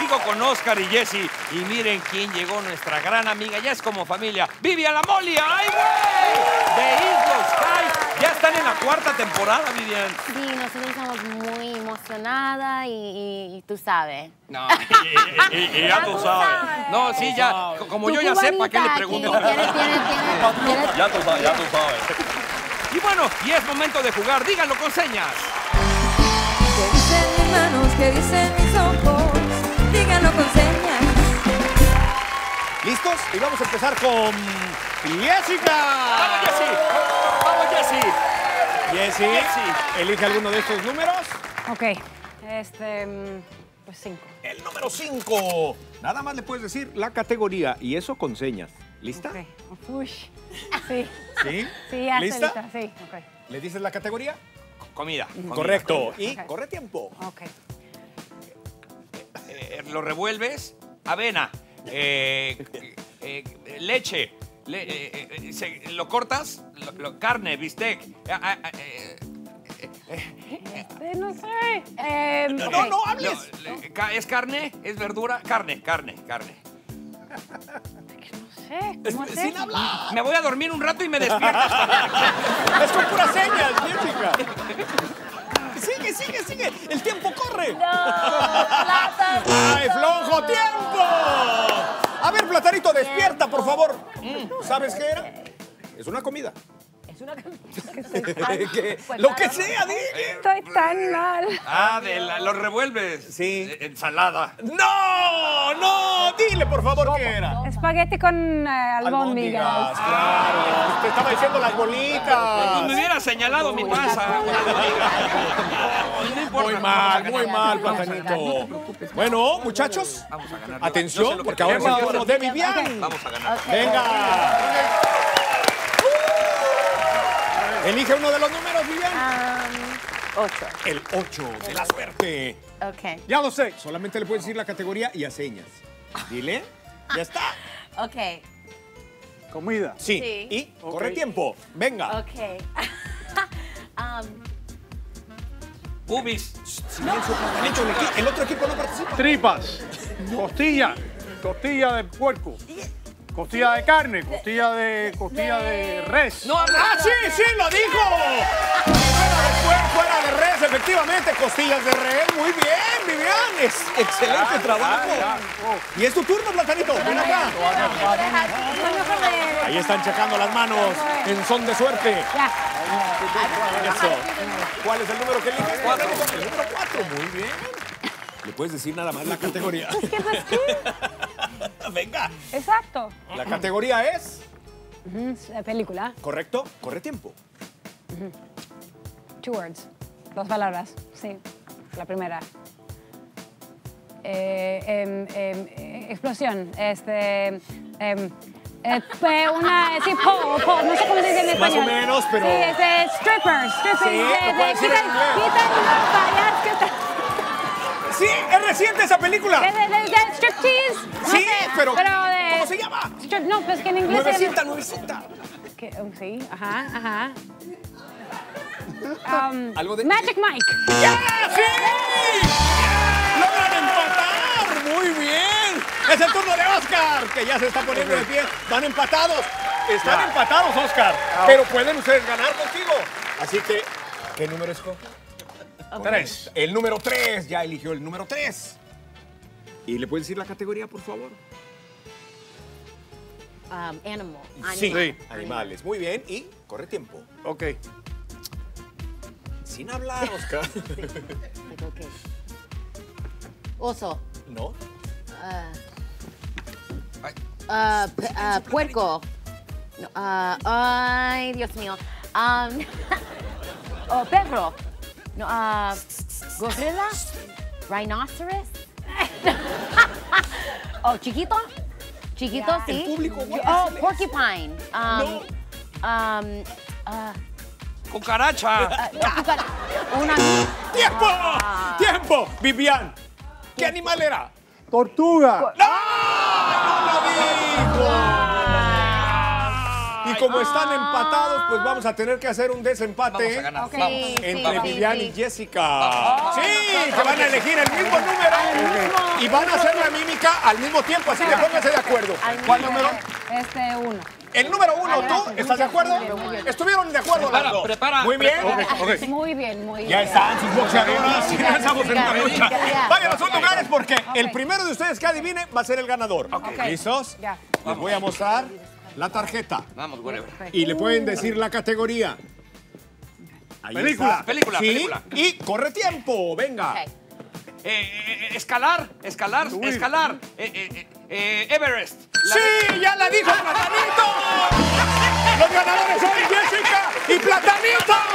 sigo con Oscar y Jessy. Y miren quién llegó, nuestra gran amiga. Ya es como familia. ¡Vivian La Molia! ¡Ay, güey! De Islos High. Ya están en la 4ª temporada, Vivian. Sí, nosotros estamos muy emocionadas y tú sabes. No, y ya tú sabes. No, sí, ya. Como yo ya sé, ¿para qué le pregunto? Ya tú sabes. Y bueno, y es momento de jugar. Díganlo con señas. ¿Qué dicen mis manos? ¿Qué dicen mis ojos? Díganlo con señas. ¿Listos? Y vamos a empezar con Jessica. ¡Vamos, Jessy! ¡Vamos, Jessy! Jessy, elige alguno de estos números. Ok, pues 5. El número 5. Nada más le puedes decir la categoría y eso con señas. ¿Lista? Ok. Uy. Sí. ¿Sí? Sí, ya ¿Lista? estoy lista. Sí, ok. ¿Le dices la categoría? Comida. Correcto. Y Ok. corre tiempo. Ok. Lo revuelves. Avena. Leche. Lo cortas. Carne, bistec. No sé. No hables. ¿Es carne? ¿Es verdura? Carne. No sé. ¿Cómo es Sin eso? hablar. Me voy a dormir un rato y me despiertas. Es con puras señas, Jessica. Sigue. El tiempo corre. ¡Ay, flojo tiempo! A ver, Platanito, despierta, por favor. ¿Sabes qué era? Es una comida. Lo que sea, dije. Estoy tan mal. Lo revuelves. Sí. Ensalada. No, dile, por favor, ¿qué era? Espagueti con albóndigas. Claro. Te estaba diciendo las bolitas. Pues me hubiera señalado mi panza. No importa. Muy mal, Platanito. Bueno, muchachos, Vamos a ganar. atención, Yo sé lo que porque ahora es el queremos. turno de Vivian. Vamos a ganar. Venga. Elige uno de los números, Vivian. 8. El 8 de la suerte. Ok. Ya lo sé. Solamente le puedes decir la categoría y a señas. Dile. Ya está. Ok. Comida. Sí. Sí. Y corre tiempo. Venga. Ok. Bubis. Silencio, Platanito. El otro equipo no participa. Tripas. Costilla. Costilla de puerco. Costilla de carne. Costilla de res. No, Sí, lo dijo. Fuera de res, efectivamente. Costillas de res. Muy bien, Vivian. Es excelente trabajo. Y es tu turno, Platanito. Ven acá. Ahí están checando las manos en son de suerte. Ya. Eso. ¿Cuál es el número que eliges? El número 4. Muy bien. Le puedes decir nada más la categoría. Venga. Exacto. La categoría es... Película. Correcto. Corre tiempo. 2 words. 2 palabras. Sí. La primera. Explosión. Sí, no sé cómo se dice en Más o español. menos, pero... Sí, strippers. Sí, lo puedes decir en inglés. Quitan las fallas que están. Sí, es reciente esa película. ¿De striptease? No Sí, sé, pero de... ¿cómo se llama? No, pues que en inglés... Nuevecita. Sí, ajá. Algo de... Magic Mike. ¡Ya! ¡Sí! ¡Logran empatar! ¡Muy bien! Es el turno de Oscar, que ya se está poniendo de pie. Van empatados. Están empatados, Oscar. Pero pueden ustedes ganar contigo. Así que, ¿qué número escoge? 3. El número 3. Ya eligió el número 3. ¿Y le puedes decir la categoría, por favor? Animal. Sí. Animales. Muy bien. Y corre tiempo. Ok. Sin hablar, Oscar. Ok. Oso. ¿No? Puerco. No, ay, Dios mío. Perro. No, gorila. Rhinoceros. Chiquito. Chiquito, sí. El público, porcupine. Cucaracha. Una. ¡Tiempo! ¡Tiempo! Vivian, ¿qué animal era? Tortuga. ¡No! ¡No lo dijo! Y como están empatados, pues vamos a tener que hacer un desempate. Vamos a ganar. Sí, Vamos. Entre sí, Vivian sí. y Jessica. Sí, que van a elegir el mismo número. Y van a hacer la mímica al mismo tiempo, así que pónganse de acuerdo. ¿Cuál número? 1. El número 1, ¿tú? ¿Estás de acuerdo? ¿Estuvieron de acuerdo las dos? Prepara. Muy bien. Muy bien, muy bien. Ya están sus boxeadoras y ya estamos en una lucha. Ya. Vayan a sus lugares porque el primero de ustedes que adivine va a ser el ganador. ¿Listos? Ya. Les voy a mostrar la tarjeta Vamos, güey. y le pueden decir la categoría. Ahí Película. está. Película, Sí, película. y corre tiempo, venga. Ok. Escalar. Everest. ¡Sí! ¡Ya la dijo Platanito! Los ganadores son Jessica y Platanito.